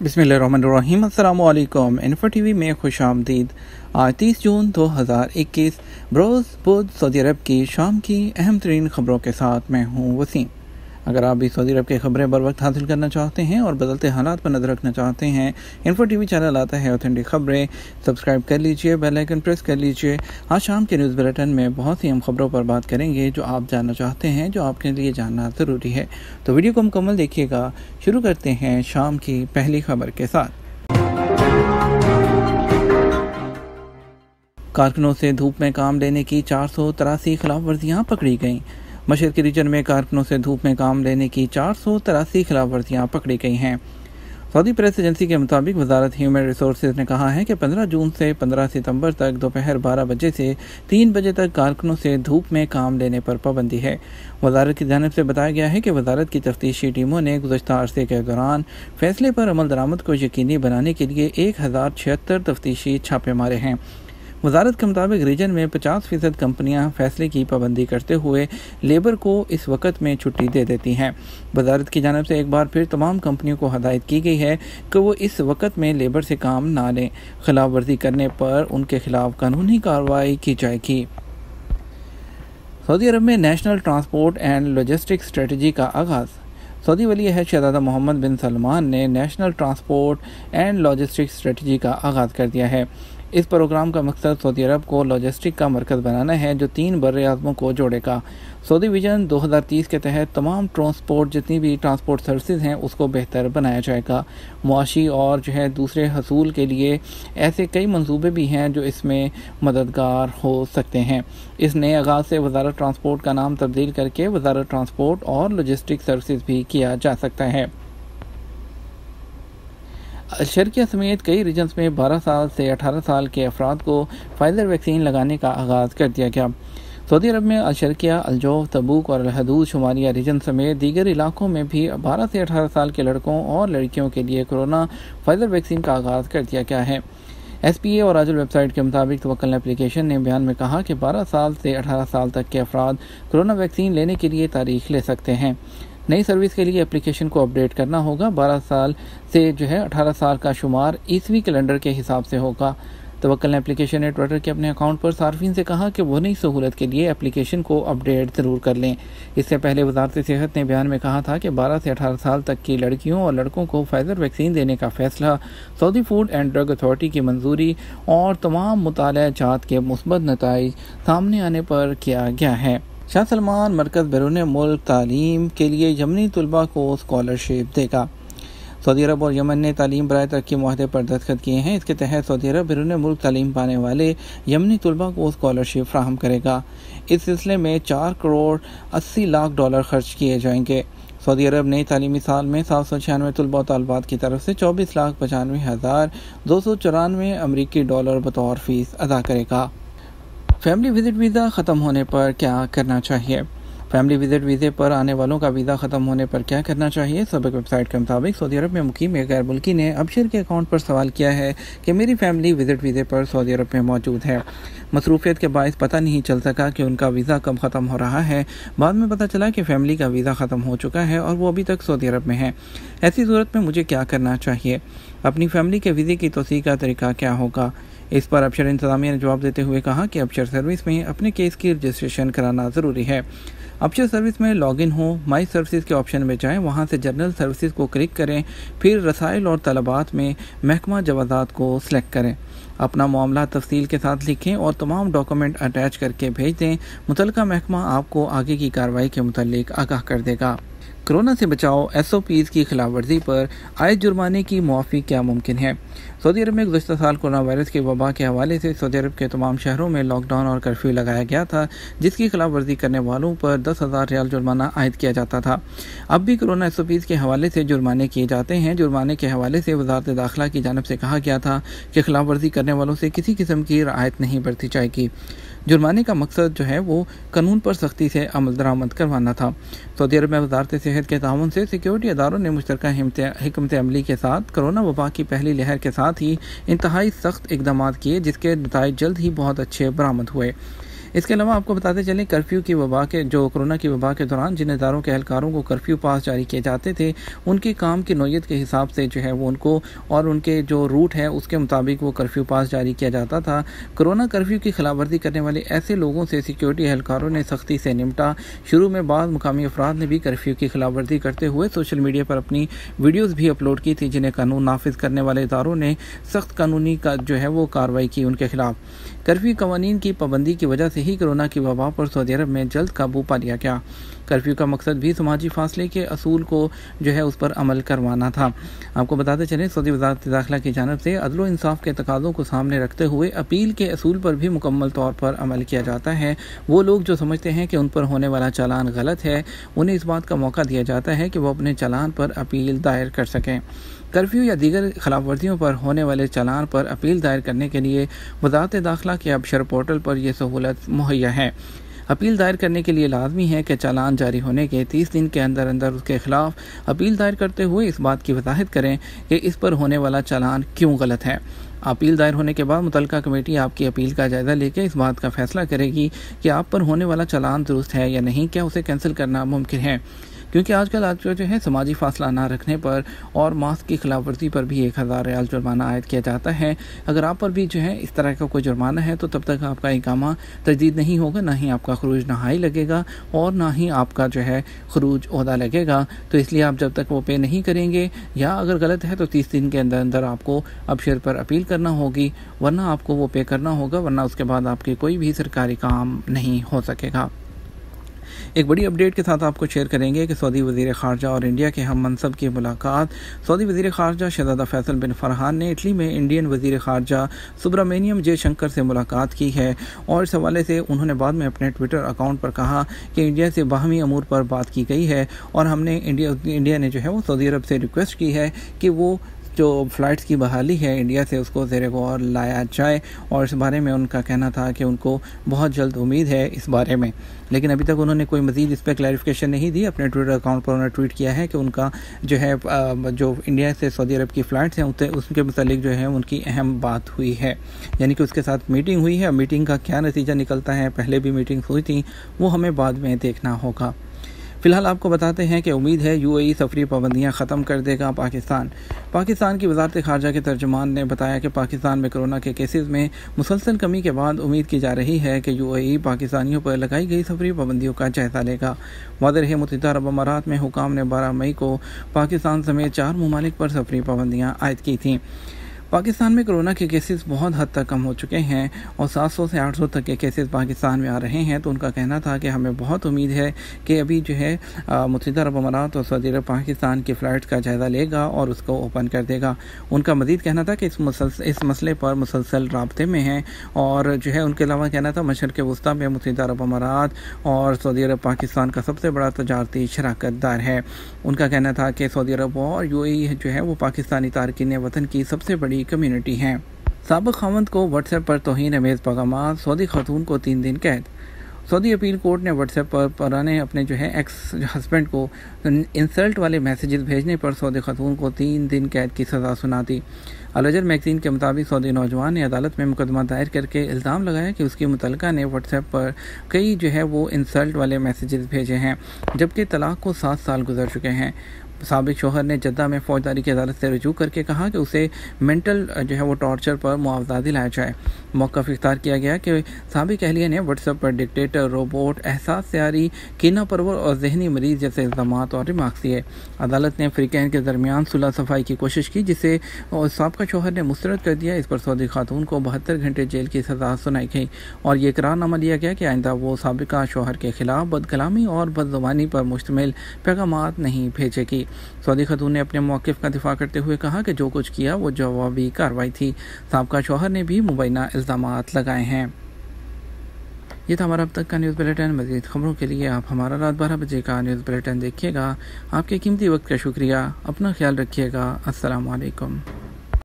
बिस्मिल्लाहिर्रहमानिर्रहीम। अस्सलामुअलैकुम। Info TV में खुश आमदीद। आज 30 जून 2021 बरोज़ बुध सऊदी अरब की शाम की अहम तरीन खबरों के साथ मैं हूँ वसीम। अगर आप भी सऊदी अरब की खबरें बर वक्त हासिल करना चाहते हैं और बदलते हालात पर नज़र रखना चाहते हैं, इन्फो टीवी चैनल आता है ऑथेंटिक खबरें, सब्सक्राइब कर लीजिए, बेल आइकन प्रेस कर लीजिए। आज शाम के न्यूज़ बुलेटिन में बहुत सी अहम खबरों पर बात करेंगे जो आप जानना चाहते हैं, जो आपके लिए जानना ज़रूरी है। तो वीडियो को मुकम्मल देखिएगा। शुरू करते हैं शाम की पहली खबर के साथ। कारकुनों से धूप में काम लेने की 483 खिलाफ वर्जियाँ पकड़ी गईं। मशरक़ी रीजन में कारकुनों से धूप में काम लेने की 483 खिलाफ वर्जियाँ पकड़ी गई हैं। सऊदी प्रेस एजेंसी के मुताबिक वजारत ह्यूमन रिसोर्सेज ने कहा है कि 15 जून से 15 सितंबर तक दोपहर 12 बजे से 3 बजे तक कारकुनों से धूप में काम लेने पर पाबंदी है। वजारत की जानिब से बताया गया है कि वजारत की तफ्तीशी टीमों ने गुज़श्ता अरसे के दौरान फैसले पर अमल दरामद को यकीनी बनाने के लिए 1076 तफ्तीशी छापे मारे हैं। वजारत के मुताबिक रीजन में 50% कंपनियां फैसले की पाबंदी करते हुए लेबर को इस वक्त में छुट्टी दे देती हैं। वजारत की जानिब से एक बार फिर तमाम कंपनियों को हदायत की गई है कि वो इस वक्त में लेबर से काम ना लें। खिलाफ वर्जी करने पर उनके खिलाफ कानूनी कार्रवाई की जाएगी। सऊदी अरब में national transport and logistics strategy का आगाज़। सऊदी वली अहद शहज़ादा मोहम्मद बिन सलमान ने national transport and logistics strategy का आगाज़ कर दिया है। इस प्रोग्राम का मकसद सऊदी अरब को लॉजिस्टिक का मरकज़ बनाना है जो 3 बर्र-ए-आज़मों को जोड़ेगा। सऊदी विजन 2030 के तहत तमाम जितनी भी ट्रांसपोर्ट सर्विसेज हैं उसको बेहतर बनाया जाएगा। मुआशी और दूसरे हसूल के लिए ऐसे कई मंसूबे भी हैं जो इसमें मददगार हो सकते हैं। इस नए आगाज़ से वजारत ट्रांसपोर्ट का नाम तब्दील करके वजारत ट्रांसपोर्ट और लॉजिस्टिक सर्विसेज भी किया जा सकता है। अल-शर्किया समेत कई रीजन्स में 12 साल से 18 साल के अफराद को फाइज़र वैक्सीन लगाने का आगाज़ कर दिया गया। सऊदी अरब में अल-शर्किया, अल-जौफ, तबूक और अल-हदूद शुमारिया रीजन समेत दीगर इलाकों में भी 12 से 18 साल के लड़कों और लड़कियों के लिए कोरोना फाइज़र वैक्सीन का आगाज़ कर दिया गया है। SPA और आजल वेबसाइट के मुताबिक तवक्कल एप्लीकेशन ने बयान में कहा कि 12 साल से 18 साल तक के अफराद कोरोना वैक्सीन लेने के लिए तारीख ले सकते हैं। नई सर्विस के लिए एप्लीकेशन को अपडेट करना होगा। 12 साल से 18 साल का शुमार ईसवी कैलेंडर के हिसाब से होगा। तवक्कल एप्लीकेशन ने ट्विटर के अपने अकाउंट पर सार्फिन से कहा कि वो नई सहूलत के लिए एप्लीकेशन को अपडेट ज़रूर कर लें। इससे पहले वजारत सेहत ने बयान में कहा था कि 12 से 18 साल तक की लड़कियों और लड़कों को फाइज़र वैक्सीन देने का फैसला Saudi food and drug authority की मंजूरी और तमाम मुताला जात के मुस्बत नताइज सामने आने पर किया गया है। शाह सलमान मरकज़ बैरून मुल्क तालीम के लिए यमनी तलबा को स्कॉलरशिप देगा। सऊदी अरब और यमन ने तालीम बराए तरक्की मुआहदे पर दस्तखत किए हैं। इसके तहत सऊदी अरब बैरून मुल्क तालीम पाने वाले यमनी तलबा को स्कॉलरशिप फ्राहम करेगा। इस सिलसिले में 4 करोड़ 80 लाख डॉलर खर्च किए जाएंगे। सऊदी अरब नई तालीमी साल में 796 तलबा और तालिबात की तरफ से 24,95,294 अमरीकी डॉलर बतौर फीस अदा करेगा। फैमिली विजिट वीज़ा ख़त्म होने पर क्या करना चाहिए। फैमिली विजिट वीज़े पर आने वालों का वीज़ा ख़त्म होने पर क्या करना चाहिए। सबक वेबसाइट के मुताबिक सऊदी अरब में मुकीम एक गैर मुल्की ने अबशर के अकाउंट पर सवाल किया है कि मेरी फैमिली विजिट वीज़े पर सऊदी अरब में मौजूद है। मसरूफियत के बायस पता नहीं चल सका कि उनका वीज़ा कब ख़त्म हो रहा है। बाद में पता चला कि फैमिली का वीज़ा ख़त्म हो चुका है और वो अभी तक सऊदी अरब में है। ऐसी सूरत में मुझे क्या करना चाहिए। अपनी फैमिली के वीज़े की तौसीक़ का तरीका क्या होगा। इस पर अबशर इंतज़ामिया ने जवाब देते हुए कहा कि अबशर सर्विस में अपने केस की रजिस्ट्रेशन कराना ज़रूरी है। अबशर सर्विस में लॉगिन हो, माई सर्विसेज के ऑप्शन में जाएं, वहां से जनरल सर्विसेज को क्लिक करें, फिर रसाइल और तलबात में महकमा जवाज़ात को सिलेक्ट करें। अपना मामला तफसील के साथ लिखें और तमाम डॉक्यूमेंट अटैच करके भेज दें। मुतल्लिका महकमा आपको आगे की कार्रवाई के मुताल्लिक आगाह कर देगा। कोरोना से बचाव SOPs की खिलाफ वर्जी पर आयद जुर्माने की मुआफ़ी क्या मुमकिन है। सऊदी अरब में गुज़श्ता साल कोरोना वायरस के वबा के हवाले से सऊदी अरब के तमाम शहरों में लॉकडाउन और कर्फ्यू लगाया गया था, जिसकी खिलाफ वर्जी करने वालों पर 10,000 रियाल जुर्माना आयद किया जाता था। अब भी कोरोना SOPs के हवाले से जुर्माने किए जाते हैं। जुर्माने के हवाले से वजारत दाखिला की जानिब से कहा गया था कि खिलाफ वर्जी करने वालों से किसी किस्म की रियायत नहीं बरती जाएगी। जुर्माने का मकसद वो कानून पर सख्ती से अमल दरामद करवाना था। सऊदी अरब में वजारत सेहत के ताउन से सिक्योरिटी इदारों ने मुश्तरका हिकमत अमली के साथ कोरोना वबा की पहली लहर के साथ ही इंतहाई सख्त इकदाम किए, जिसके नताइज जल्द ही बहुत अच्छे बरामद हुए। इसके अलावा आपको बताते चलें कर्फ्यू की वबा के कोरोना की वबा के दौरान जिन इदारों के एहलकारों को कर्फ्यू पास जारी किए जाते थे, उनके काम की नौयत के हिसाब से जो है वो उनको और उनके जो रूट है उसके मुताबिक वो कर्फ्यू पास जारी किया जाता था। कोरोना कर्फ्यू की खिलाफवर्जी करने वाले ऐसे लोगों से सिक्योरिटी एहलकारों ने सख्ती से निपटा। शुरू में बाद मुकामी अफराद ने भी कर्फ्यू की खिलाफवर्जी करते हुए सोशल मीडिया पर अपनी वीडियोज़ भी अपलोड की थी, जिन्हें कानून नाफिज करने वाले इदारों ने सख्त कानूनी का जो है वो कार्रवाई की उनके खिलाफ। कर्फ्यू कवानीन की पाबंदी की वजह से ही कोरोना की वबा पर सऊदी अरब में जल्द काबू पा लिया गया। कर्फ्यू का मकसद भी समाजी फासले के असूल को जो है उस पर अमल करवाना था। आपको बताते चलें, सऊदी वज़ारत दाखिला की जानिब से अदल व इंसाफ के तकाज़ों को सामने रखते हुए अपील के असूल पर भी मुकम्मल तौर पर अमल किया जाता है। वो लोग जो समझते हैं कि उन पर होने वाला चालान गलत है, उन्हें इस बात का मौका दिया जाता है कि वो अपने चालान पर अपील दायर कर सकें। कर्फ्यू या दीगर खिलाफवर्जियों पर होने वाले चालान पर अपील दायर करने के लिए वज़ारत दाखिला के अबशर पोर्टल पर यह सहूलत मुहैया है। अपील दायर करने के लिए लाजमी है कि चालान जारी होने के 30 दिन के अंदर अंदर उसके खिलाफ अपील दायर करते हुए इस बात की वजाहत करें कि इस पर होने वाला चालान क्यों गलत है। अपील दायर होने के बाद मुतल्लिका कमेटी आपकी अपील का जायज़ा लेकर इस बात का फैसला करेगी कि आप पर होने वाला चालान दुरुस्त है या नहीं, क्या उसे कैंसिल करना मुमकिन है। क्योंकि आजकल जो है समाजी फासला ना रखने पर और मास्क की खिलाफवर्जी पर भी 1000 रियाल जुर्माना आयद किया जाता है। अगर आप पर भी जो है इस तरह का कोई जुर्माना है तो तब तक आपका इकामा तजदीद नहीं होगा, ना ही आपका खरूज नहाई लगेगा और ना ही आपका जो है खरूज ओहदा लगेगा। तो इसलिए आप जब तक वो पे नहीं करेंगे या अगर गलत है तो 30 दिन के अंदर अंदर आपको अबशर पर अपील करना होगी, वरना आपको वो पे करना होगा, वरना उसके बाद आपके कोई भी सरकारी काम नहीं हो सकेगा। एक बड़ी अपडेट के साथ आपको शेयर करेंगे कि सऊदी वज़ीर ख़ारजा और इंडिया के हम मनसब की मुलाकात। सऊदी वज़ीर ख़ारजा शहज़ादा फैसल बिन फरहान ने इटली में इंडियन वज़ीर ख़ारजा सुब्रमण्यम जयशंकर से मुलाकात की है और इस हवाले से उन्होंने बाद में अपने ट्विटर अकाउंट पर कहा कि इंडिया से बाहमी अमूर पर बात की गई है और हमने इंडिया ने जो है वो सऊदी अरब से रिक्वेस्ट की है कि वो जो फ़्लाइट्स की बहाली है इंडिया से उसको ज़ेरे गौर लाया जाए, और इस बारे में उनका कहना था कि उनको बहुत जल्द उम्मीद है इस बारे में। लेकिन अभी तक उन्होंने कोई मज़ीद इस पर क्लैरिफिकेशन नहीं दी। अपने ट्विटर अकाउंट पर उन्होंने ट्वीट किया है कि उनका जो है जो इंडिया से सऊदी अरब की फ़्लाइट्स हैं उसके मुतालिक जो है उनकी अहम बात हुई है, यानी कि उसके साथ मीटिंग हुई है। मीटिंग का क्या नतीजा निकलता है, पहले भी मीटिंग हुई थी, वो हमें बाद में देखना होगा। फ़िलहाल आपको बताते हैं कि उम्मीद है यूएई सफरी पाबंदियां ख़त्म कर देगा पाकिस्तान की वज़ारत ख़ारजा के तर्जुमान ने बताया कि पाकिस्तान में कोरोना के केसेस में मुसलसल कमी के बाद उम्मीद की जा रही है कि यूएई पाकिस्तानियों पर लगाई गई सफरी पाबंदियों का जायज़ा लेगा। वाज़ेह रहे, मुत्तहिदा अरब अमारात में हुकाम ने 12 मई को पाकिस्तान समेत 4 ममालिक पर सफरी पाबंदियां आयद की थीं। पाकिस्तान में कोरोना के केसेस बहुत हद तक कम हो चुके हैं और 700 से 800 तक के केसेस पाकिस्तान में आ रहे हैं। तो उनका कहना था कि हमें बहुत उम्मीद है कि अभी जो है मुत्तहिदा अरब अमारात और सऊदी अरब पाकिस्तान की फ़्लाइट्स का जायज़ा लेगा और उसको ओपन कर देगा। उनका मज़ीद कहना था कि इस मसले पर मुसलसल राब्ते में हैं और जो है उनके अलावा कहना था मशरिक़ वस्ता में मुत्तहिदा अरब अमारात और सऊदी अरब पाकिस्तान का सबसे बड़ा तजारती शराकतदार है। उनका कहना था कि सऊदी अरब और यूएई जो है वो पाकिस्तानी तारकीन वतन की सबसे बड़ी कम्युनिटी हैं। साबिक़ खावंद को व्हाट्सएप पर तौहीन अमेज़ पैगामात, सऊदी खातून को 3 दिन कैद। सऊदी अपील कोर्ट ने व्हाट्सएप पर पुराने अपने जो है एक्स हस्बैंड को इंसल्ट वाले मैसेजेस भेजने पर सऊदी खातून को 3 दिन कैद की सज़ा सुना दी। अल-अजर मैगज़ीन के मुताबिक सऊदी नौजवान ने अदालत में मुकदमा दायर करके इल्ज़ाम लगाया कि उसकी मुतल्लिका ने व्हाट्सएप पर कई जो है वो इंसल्ट वाले मैसेजेस भेजे हैं, जबकि तलाक़ को 7 साल गुजर चुके हैं। साबिक़ शोहर ने जद्दा में फौजदारी की अदालत से रुजू करके कहा कि उसे मेंटल जो है वो टॉर्चर पर मुआवजा दिलाया जाए। मौक़िफ़ इख्तियार किया गया कि साबिक़ अहलिया ने व्हाट्सएप पर डिक्टेटर, रोबोट, एहसास सियारी, कीना परवर और जहनी मरीज़ जैसे इल्ज़ामात और रिमार्क्स दिए। अदालत ने फ़रीक़ैन के दरमियान सुलह सफ़ाई की कोशिश की, जिसे साबिक़ शोहर ने मुस्तरद कर दिया। इस पर सऊदी खातून को 72 घंटे जेल की सज़ा सुनाई गई और ये करारनामा लिया गया कि आइंदा वो साबिक़ा शोहर के खिलाफ बदकलामी और बदज़ुबानी पर मुश्तमिल पैगामात नहीं भेजेगी। सऊदी खातून ने अपने मौक़िफ़ का दिफा करते हुए कहा कि जो कुछ किया वो जवाबी कार्रवाई थी। साबिक़ा शौहर ने भी मुबैना इल्ज़ामात लगाए हैं। ये था हमारा अब तक का न्यूज़ बुलेटिन। मज़ीद खबरों के लिए आप हमारा रात 12 बजे का न्यूज़ बुलेटिन देखिएगा। आपके कीमती वक्त का शुक्रिया। अपना ख्याल रखिएगा। अस्सलाम वालेकुम।